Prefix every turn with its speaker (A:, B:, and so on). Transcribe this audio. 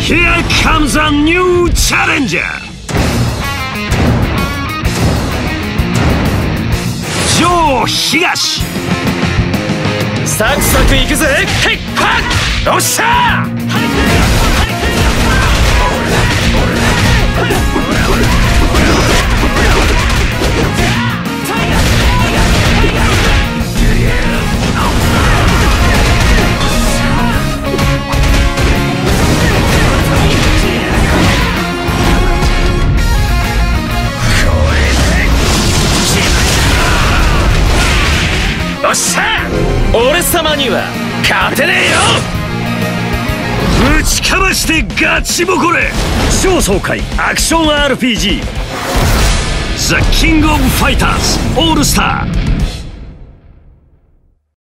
A: Here comes a new challenger! ジョー東サクサクいくぜ。へっはっよっしゃー。よっしゃ俺様には勝てねえよ。ぶちかましてガチボコれ。超爽快アクション RPG The King of Fighters All Star